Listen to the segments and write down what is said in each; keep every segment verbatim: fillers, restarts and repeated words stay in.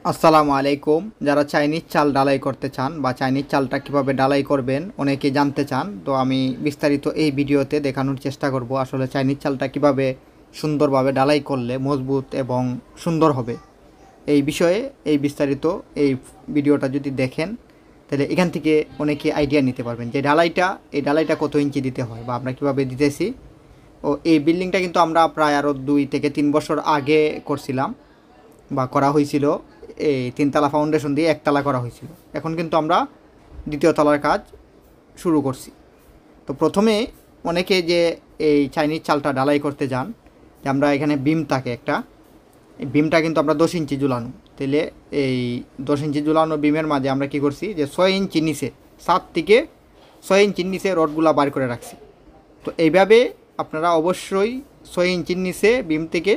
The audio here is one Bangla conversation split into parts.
আসসালামু আলাইকুম। যারা চাইনিজ চাল ডালাই করতে চান বা চাইনিজ চালটা কীভাবে ডালাই করবেন অনেকে জানতে চান, তো আমি বিস্তারিত এই ভিডিওতে দেখানোর চেষ্টা করব আসলে চাইনিজ চালটা কীভাবে সুন্দরভাবে ডালাই করলে মজবুত এবং সুন্দর হবে। এই বিষয়ে এই বিস্তারিত এই ভিডিওটা যদি দেখেন তাহলে এখান থেকে অনেকে আইডিয়া নিতে পারবেন যে ডালাইটা এই ডালাইটা কত ইঞ্চি দিতে হয় বা আমরা কীভাবে দিতেছি। ও এই বিল্ডিংটা কিন্তু আমরা প্রায় আরও দুই থেকে তিন বছর আগে করছিলাম বা করা হয়েছিল। এই তিনতলা ফাউন্ডেশন দিয়ে একতলা করা হয়েছিল, এখন কিন্তু আমরা দ্বিতীয় তলার কাজ শুরু করছি। তো প্রথমে অনেকে যে এই চাইনিজ চালটা ডালাই করতে যান, যে আমরা এখানে বিম থাকে একটা, এই বিমটা কিন্তু আমরা দশ ইঞ্চি ঝুলানো, তাহলে এই দশ ইঞ্চি ঝুলানো বিমের মাঝে আমরা কি করছি যে ছয় ইঞ্চি নিচে সাত থেকে ছয় ইঞ্চির নিচে রডগুলা বার করে রাখছি। তো এইভাবে আপনারা অবশ্যই ছয় ইঞ্চির নিচে বিম থেকে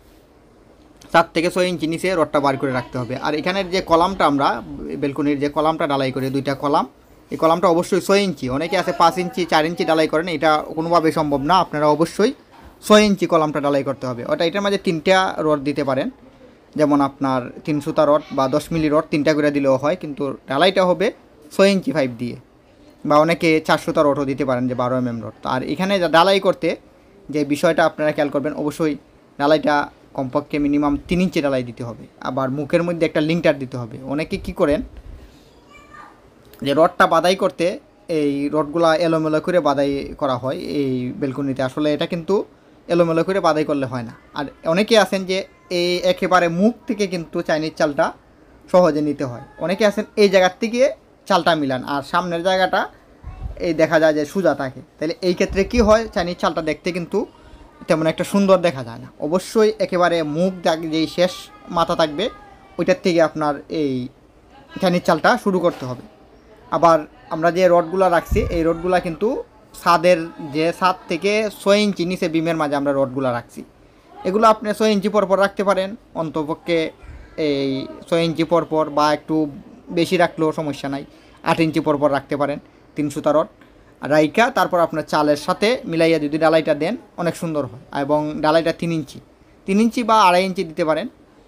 সাত থেকে ছয় ইঞ্চি নিচে রডটা বার করে রাখতে হবে। আর এখানের যে কলামটা আমরা বেলকনির যে কলামটা ডালাই করে দুইটা কলাম, এই কলামটা অবশ্যই ছয় ইঞ্চি। অনেকে আছে পাঁচ ইঞ্চি চার ইঞ্চি ডালাই করেন, এটা কোনোভাবে সম্ভব না। আপনারা অবশ্যই ছয় ইঞ্চি কলামটা ডালাই করতে হবে। ওটা এটার মাঝে তিনটা রড দিতে পারেন, যেমন আপনার তিন সুতা রড বা দশ মিলি রড তিনটা করে দিলেও হয়, কিন্তু ডালাইটা হবে ছয় ইঞ্চি পাইপ দিয়ে। বা অনেকে চার সুতা রডও দিতে পারেন, যে বারো এম এম রড। আর এখানে ডালাই করতে যে বিষয়টা আপনারা খেয়াল করবেন, অবশ্যই ডালাইটা কমপক্ষে মিনিমাম তিন ইঞ্চি ডালাই দিতে হবে। আবার মুখের মধ্যে একটা লিঙ্কটার দিতে হবে। অনেকে কি করেন যে রডটা বাদাই করতে এই রডগুলা এলোমেলো করে বাদাই করা হয় এই বেলকনিতে, আসলে এটা কিন্তু এলোমেলো করে বাদাই করলে হয় না। আর অনেকে আছেন যে এই একেবারে মুখ থেকে কিন্তু চাইনিজ চালটা সহজে নিতে হয়। অনেকে আছেন এই জায়গার থেকে চালটা মিলান আর সামনের জায়গাটা এই দেখা যায় যে সোজা থাকে, তাহলে এই ক্ষেত্রে কি হয়, চাইনিজ চালটা দেখতে কিন্তু তেমন একটা সুন্দর দেখা যায় না। অবশ্যই একেবারে মুখ যেই শেষ মাথা থাকবে ওইটার থেকে আপনার এই চাইনিজ চালটা শুরু করতে হবে। আবার আমরা যে রডগুলো রাখছি এই রডগুলো কিন্তু ছাদের যে ছাদ থেকে ছয় ইঞ্চি নিচে বিমের মাঝে আমরা রডগুলো রাখছি, এগুলো আপনি ছয় ইঞ্চি পর পর রাখতে পারেন, অন্তপক্ষে এই ছয় ইঞ্চি পর পর বা একটু বেশি রাখলেও সমস্যা নাই, আট ইঞ্চি পর পর রাখতে পারেন তিন সুতা রড রাইকা। তারপর আপনার চালের সাথে মিলাইয়া যদি ডালাইটা দেন অনেক সুন্দর হয়। এবং ডালাইটা তিন ইঞ্চি তিন ইঞ্চি বা আড়াই ইঞ্চি দিতে পারেন।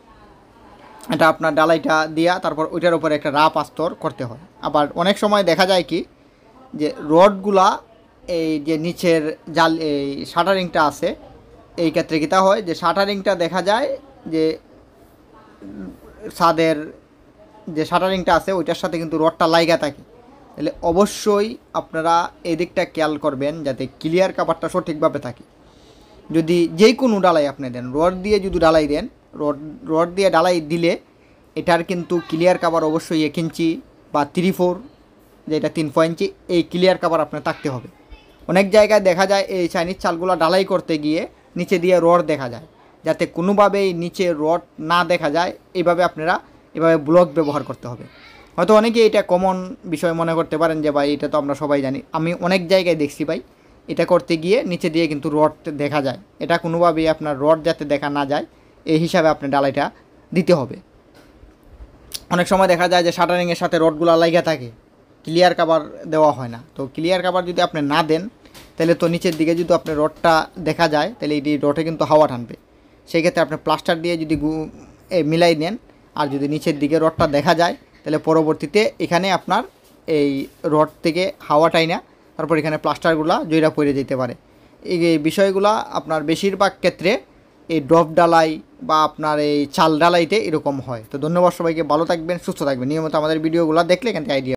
এটা আপনার ডালাইটা দিয়া তারপর ওইটার উপরে একটা রাপ আস্তর করতে হয়। আবার অনেক সময় দেখা যায় কি যে রডগুলা এই যে নিচের জাল এই শাটারিংটা আছে, এই ক্ষেত্রে কী তা হয় যে শাটারিংটা দেখা যায় যে ছাদের যে শাটারিংটা আছে ওইটার সাথে কিন্তু রডটা লাইগা থাকে। তাহলে অবশ্যই আপনারা এই দিকটা খেয়াল করবেন যাতে ক্লিয়ার কাভারটা সঠিকভাবে থাকে। যদি যেই কোনো ডালাই আপনি দেন, রড দিয়ে যদি ডালাই দেন, রড রড দিয়ে ডালাই দিলে এটার কিন্তু ক্লিয়ার কাভার অবশ্যই এক ইঞ্চি বা থ্রি ফোর যেটা তিন ফো ইঞ্চি এই ক্লিয়ার কাভার আপনার থাকতে হবে। অনেক জায়গায় দেখা যায় এই চাইনিজ চালগুলো ডালাই করতে গিয়ে নিচে দিয়ে রড দেখা যায়, যাতে কোনোভাবেই নিচে রড না দেখা যায় এইভাবে আপনারা এভাবে ব্লক ব্যবহার করতে হবে। হয়তো অনেকে এটা কমন বিষয় মনে করতে পারেন যে ভাই এটা তো আমরা সবাই জানি, আমি অনেক জায়গায় দেখছি ভাই এটা করতে গিয়ে নিচে দিয়ে কিন্তু রড দেখা যায়। এটা কোনোভাবেই আপনার রড যাতে দেখা না যায় এই হিসাবে আপনি ডালাইটা দিতে হবে। অনেক সময় দেখা যায় যে শাটারিংয়ের সাথে রডগুলো লাইগা থাকে, ক্লিয়ার কাভার দেওয়া হয় না। তো ক্লিয়ার কাভার যদি আপনি না দেন তাহলে তো নিচের দিকে যদি আপনি রডটা দেখা যায় তাহলে এটি রডে কিন্তু হাওয়া টানবে। সেই ক্ষেত্রে আপনি প্লাস্টার দিয়ে যদি মিলাই নেন আর যদি নিচের দিকে রডটা দেখা যায় তাহলে পরবর্তীতে এখানে আপনার এই রড থেকে হাওয়া টাইনা তারপর এখানে প্লাস্টারগুলো জয়রা পড়ে যেতে পারে। এই বিষয়গুলো আপনার বেশিরভাগ ক্ষেত্রে এই ড্রপ ডালাই বা আপনার এই চাল ডালাইতে এরকম হয়। তো ধন্যবাদ সবাইকে, ভালো থাকবেন, সুস্থ থাকবেন। নিয়মিত আমাদের ভিডিওগুলো দেখলে এখান থেকে আইডিয়া